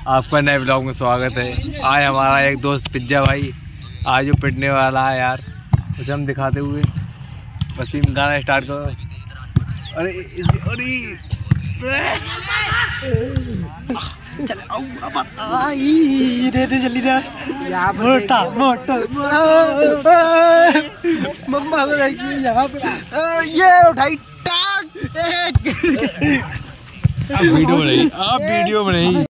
आपका नए ब्लॉग में स्वागत है। आज हमारा एक दोस्त पिज्जा भाई आज जो पिटने वाला है यार, उसे हम दिखाते हुए वसीम गाना स्टार्ट करो। अरे चल जल्दी मोटा मोटा मम्मा को देखिए यहाँ पे ये उठाई टांग। आप वीडियो में नहीं